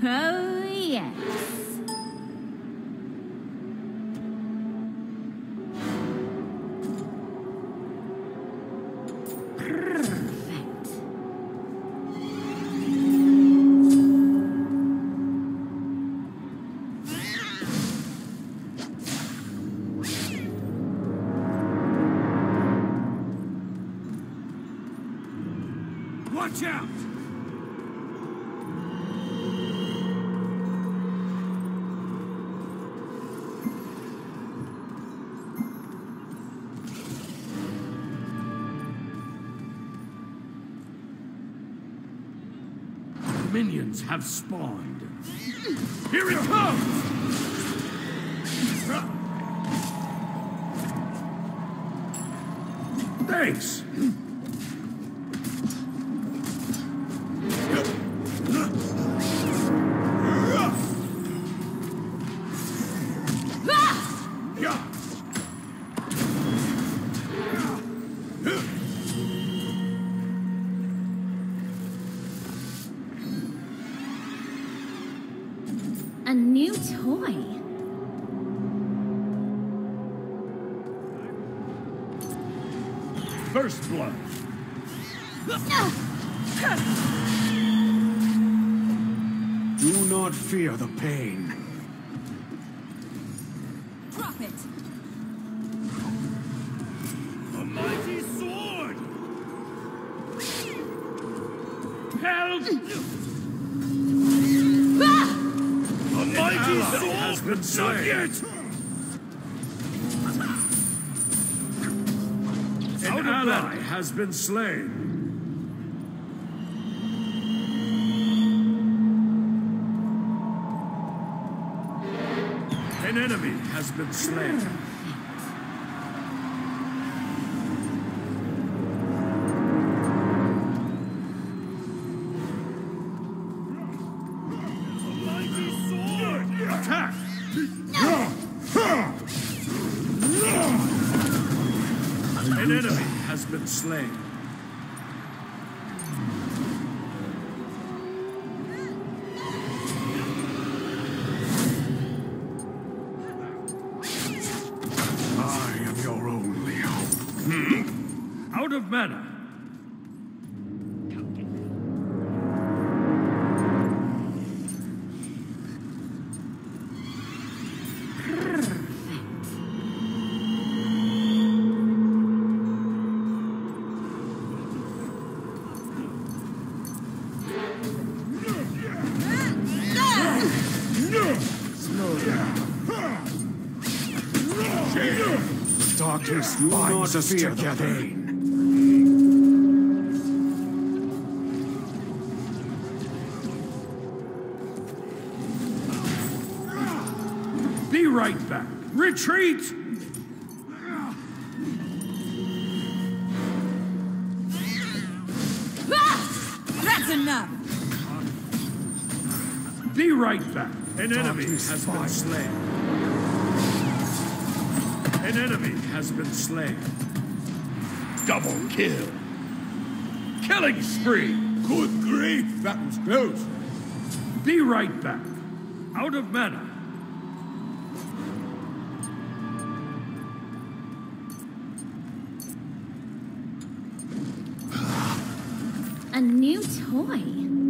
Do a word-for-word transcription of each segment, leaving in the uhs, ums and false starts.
Oh, yes. Watch out! Minions have spawned. Here it comes! Thanks! A new toy. First blood. Do not fear the pain. Drop it. A mighty sword! Help! A mighty sword has been slain! An ally has been slain. An enemy has been slain. A mighty sword! Attack! An enemy has been slain. I am your only hope. Hmm? Out of mana. Darkness binds us together. Be right back. Retreat! That's enough. Be right back. An enemy has been slain. An enemy has been slain. Double kill. Killing spree. Good grief, that was close. Be right back. Out of mana. A new toy.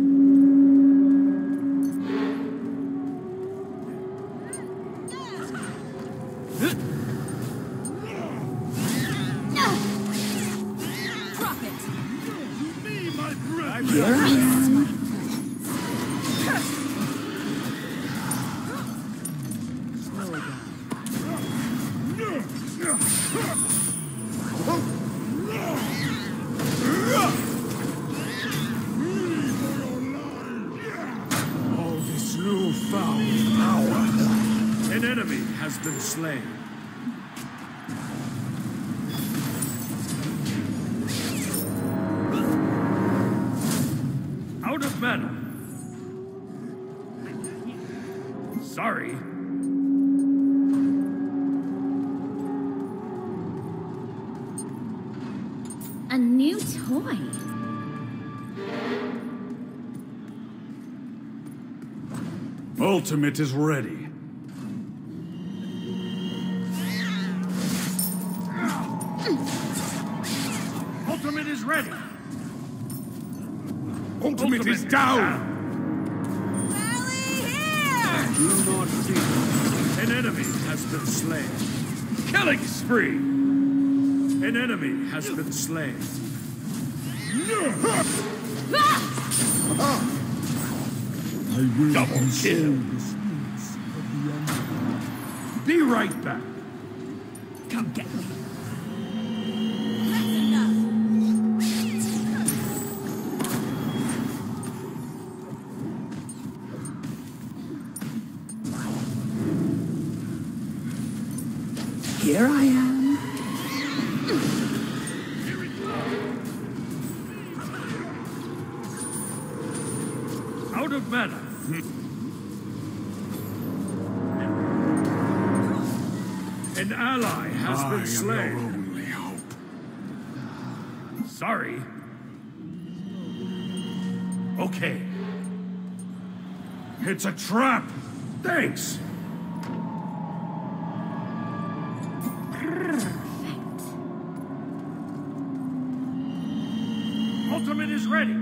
All this newfound power. An enemy has been slain. Out of mana. Sorry. A new toy. Ultimate is ready. Ultimate is ready. Ultimate, Ultimate is down. down. Rally here! Do not fear. An enemy has been slain. Killing spree. An enemy has been slain. I will double kill. Be right back. Come get me. Here I am. Out of mana. An ally has I been slain. Am your only hope. Sorry. Okay. It's a trap. Thanks. Ultimate is ready.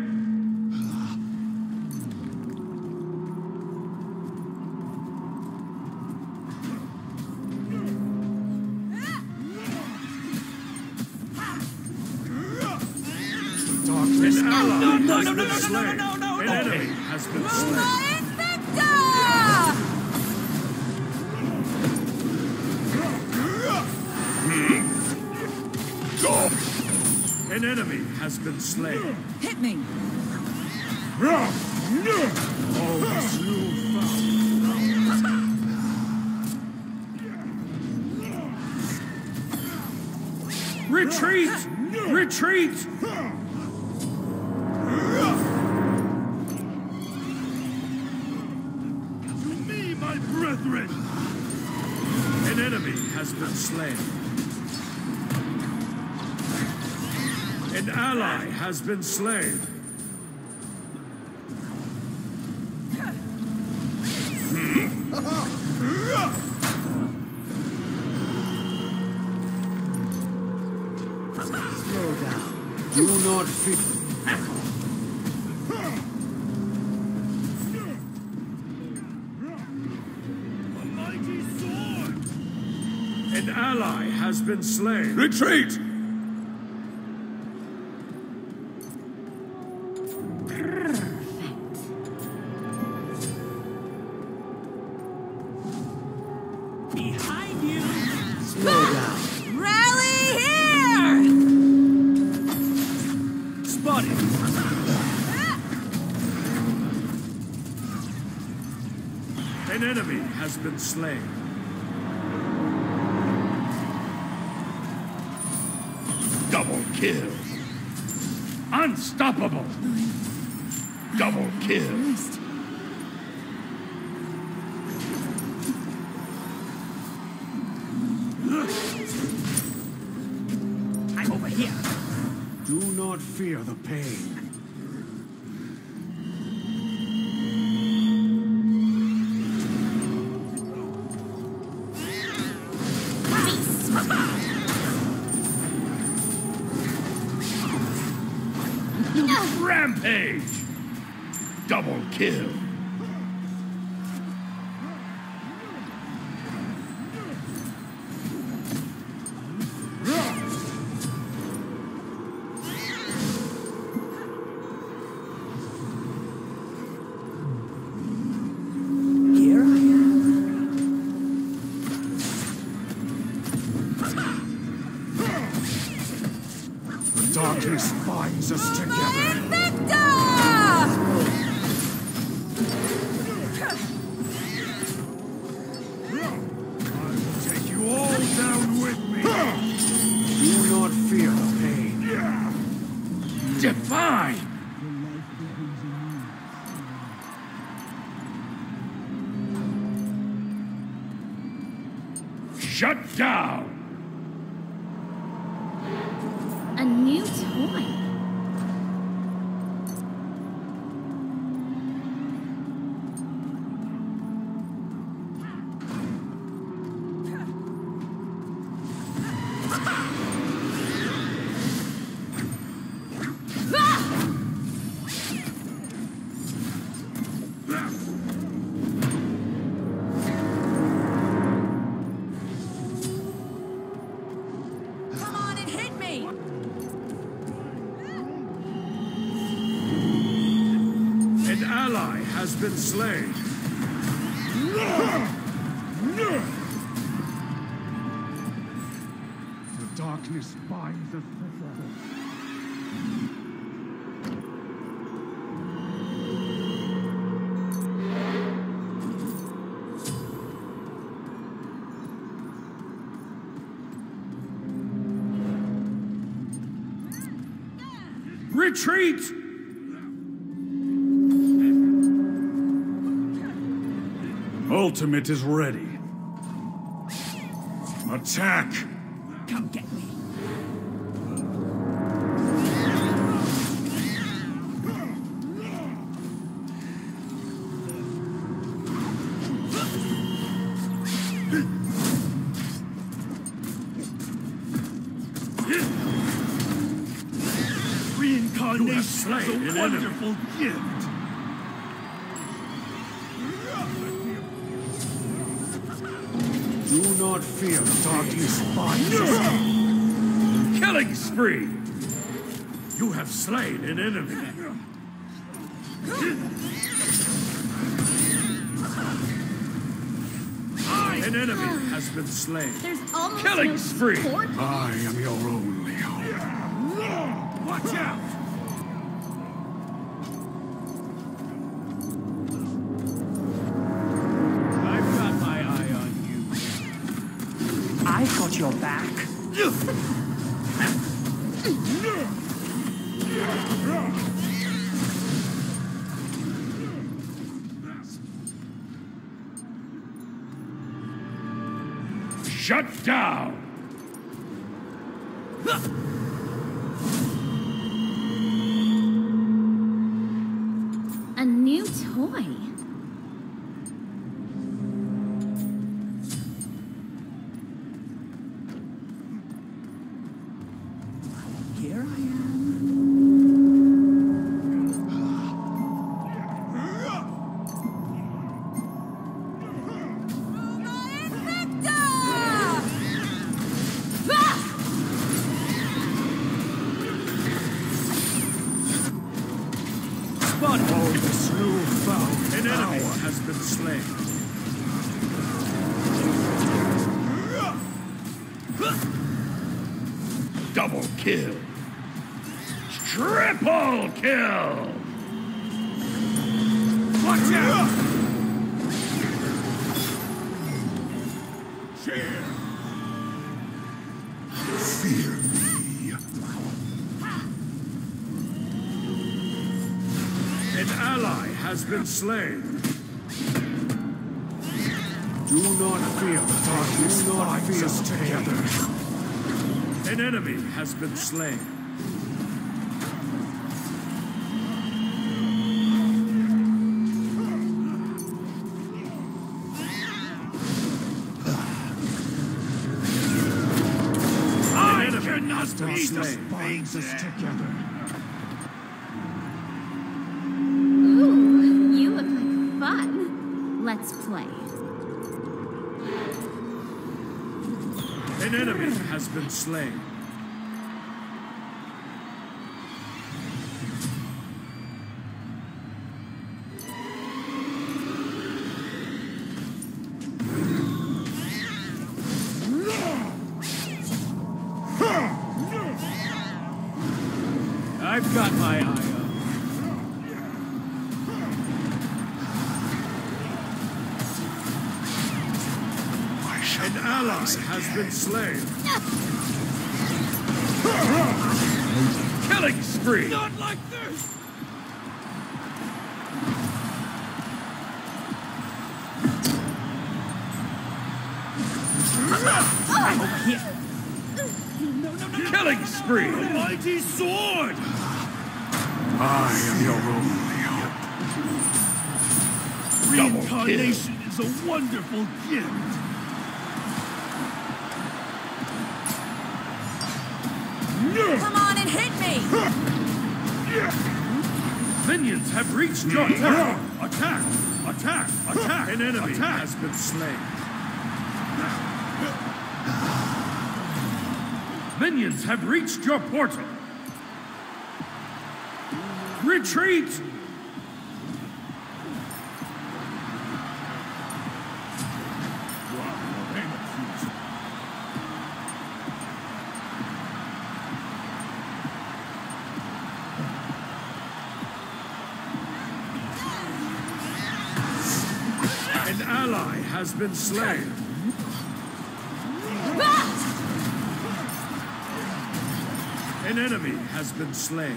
Darkness. An ally no, no, has no, no, been no, slain. No, no, no, no, An no. enemy has been slain. Go. An enemy has been slain. Hit me. Oh, slew foul. Retreat! Retreat! To me, my brethren! An enemy has been slain. An ally has been slain. Slow down. Do not fear. A mighty sword. An ally has been slain. Retreat! Behind you! Slow down. Rally here! Spotted! An enemy has been slain. Double kill. Unstoppable. Double kill. I'm over here. Do not fear the pain. Rampage! Double kill. Here I am. The darkness binds us together. Define! Shut down! A new toy. has been slain. The darkness binds us together. Retreat! Ultimate is ready. Attack! Come get me. Reincarnation is a wonderful gift. Do not fear the darkness binds us. Killing spree! You have slain an enemy. An enemy has been slain. There's almost Killing no spree! support. I am your only hope. Watch out! I've got my eye on you. I've got your back. Shut down! A new toy. Here I am. Oh, this new foe. An enemy has been slain. Double kill. Triple kill. Watch out! Fear. Fear me. An ally has been slain. Do not fear the darkness. Do not fear us together. An enemy has been slain. I cannot be slain. Binds us together. Ooh, you look like fun. Let's play. An enemy has been slain. I've got my eye on. An ally has been slain. Killing spree! Not like this! Killing spree! A mighty sword! I am your only hope. Reincarnation is a wonderful gift. Come on and hit me! Minions have reached your portal. Attack! Attack! Attack! An enemy attack. has been slain. Minions have reached your portal. Retreat! ally has been slain. An enemy has been slain.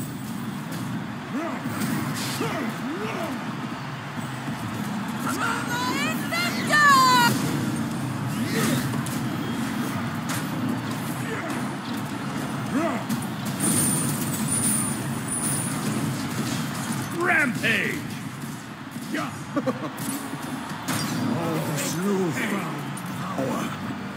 Rampage! All this newfound power